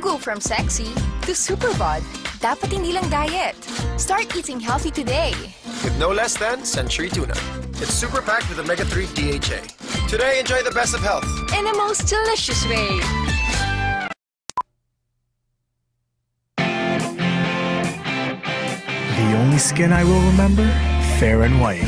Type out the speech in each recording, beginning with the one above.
go from sexy to superbod. Dapat hindi lang diet. Start eating healthy today. With no less than Century Tuna. It's super packed with omega-3 DHA. Today, enjoy the best of health. In the most delicious way. The only skin I will remember? Fair and white.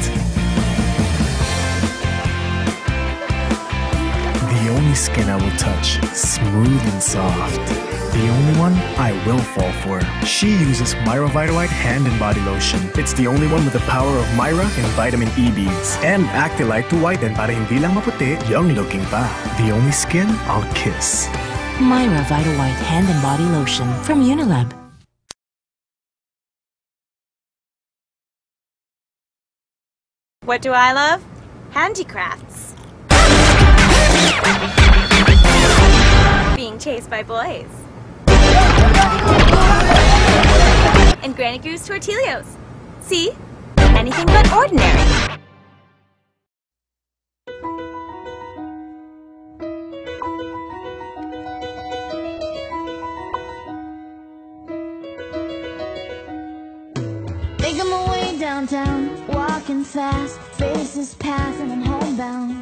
The only skin I will touch, smooth and soft. The only one I will fall for. She uses Myra Vitawhite Hand and Body Lotion. It's the only one with the power of Myra and vitamin E beads. And Actylite to whiten para hindi lang maputi, young looking pa. The only skin I'll kiss. Myra Vitawhite Hand and Body Lotion from Unilab. What do I love? Handicrafts. Being chased by boys. And Granny Goose tortillas. See? Anything but ordinary. Making my way downtown, walking fast, faces pass and I'm homebound.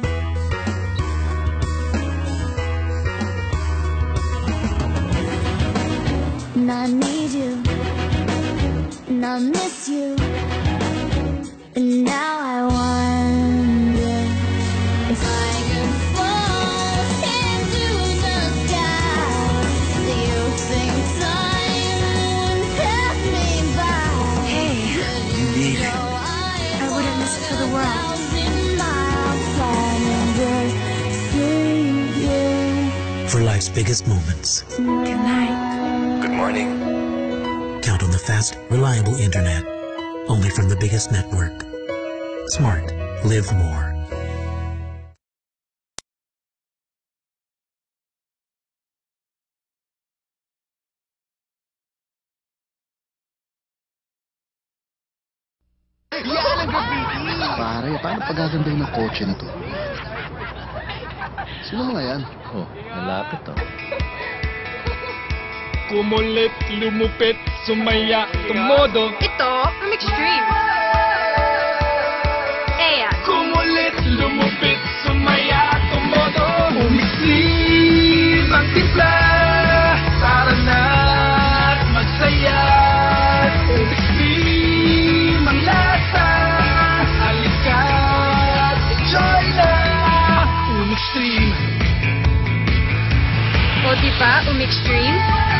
And I need you, and I miss you, and now I wonder if I could fall into the sky. Do you think time would pass me by? Hey, you need it. I wouldn't miss it for the world. For life's biggest moments. Good night. Good morning. Count on the fast, reliable internet. Only from the biggest network. Smart. Live more. Pare, paano pagagandahin ng kotse na to? Sino mga yan? Oh, malapit oh. Kumulit, lumupit, sumaya, tumodo. Ito, ang extreme. Eya. Kumulit, lumupit, sumaya, tumodo. Umislip ang timpla, tara na't magsaya. Umislip ang lasa, halika't enjoy na. Umextreme. O diba, extreme?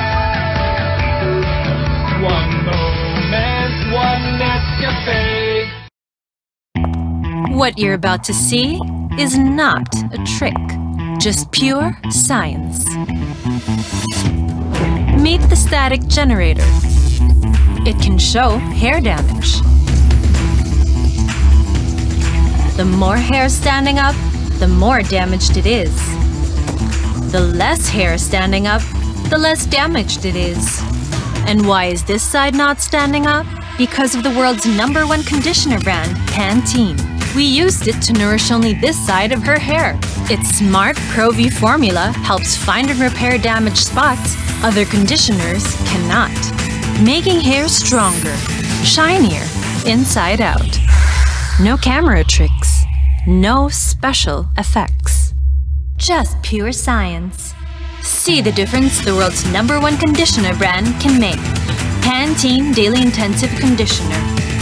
One moment, one Nescafe. What you're about to see is not a trick, just pure science. Meet the static generator. It can show hair damage. The more hair standing up, the more damaged it is. The less hair standing up, the less damaged it is. And why is this side not standing up? Because of the world's #1 conditioner brand, Pantene. We used it to nourish only this side of her hair. Its smart Pro-V formula helps find and repair damaged spots other conditioners cannot, making hair stronger, shinier, inside out. No camera tricks, no special effects. Just pure science. See the difference the world's #1 conditioner brand can make. Pantene Daily Intensive Conditioner.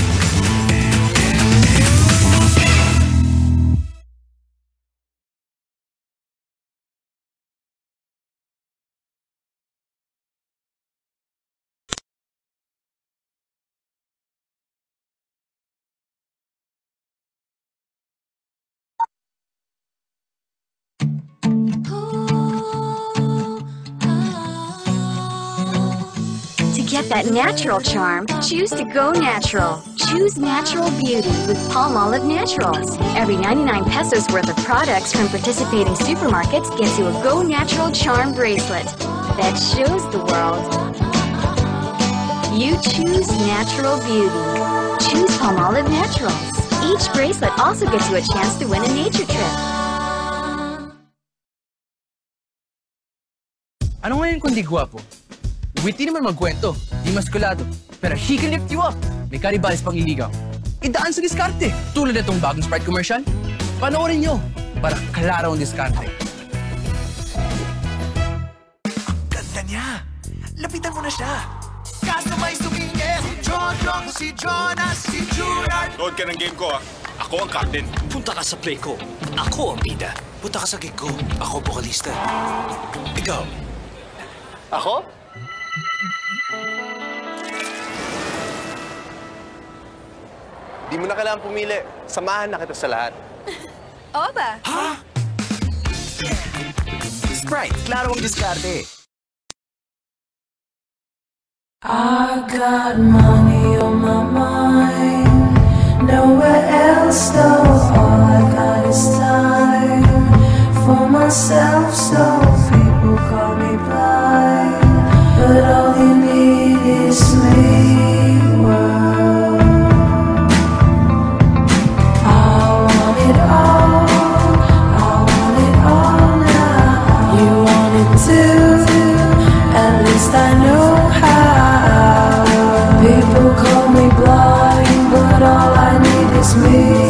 Get that natural charm, choose to go natural. Choose natural beauty with Palmolive Naturals. Every 99 pesos worth of products from participating supermarkets gets you a Go Natural charm bracelet that shows the world. You choose natural beauty. Choose Palmolive Naturals. Each bracelet also gets you a chance to win a nature trip. Ano ngayon kung di gwapo? Witty naman magkwento, di maskulado. Pero he can lift you up. May kanibalis pang iligaw. Idaan sa diskarte. Tulad itong bagong Sprite commercial. Panoorin nyo para klaro ang diskarte. Ang ganda niya. Lapitan mo na siya. Kasabay sumingit. Si John, si Jonas, si Gerard. Load ka ng game ko, ha? Ako ang captain. Punta ka sa play ko. Ako ang bida. Punta ka sa gig ko. Ako vocalista. Ikaw. Ako? Di mo na kailangan pumili. Samahan na kita sa lahat. Oo ba? Ha? Sprite, klaro ang diskarte. I got money on my mind, nowhere else though. All I got is time for myself, so people call me blind, but all you need is me, world. I want it all now. You want it too, at least I know how. People call me blind, but all I need is me,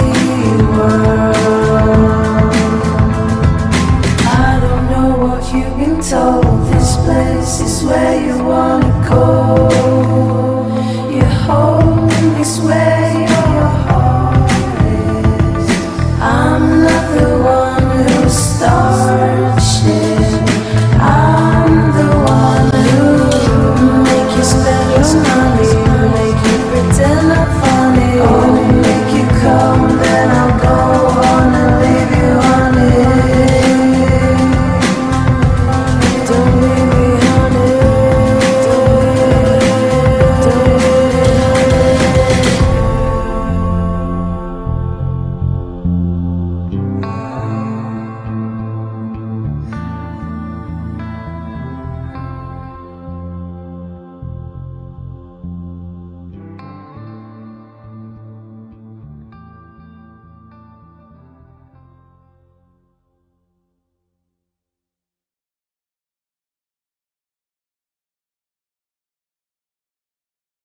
world. I don't know what you've been told. This place is where you wanna go. Your home is where your heart is. I'm not the one who started.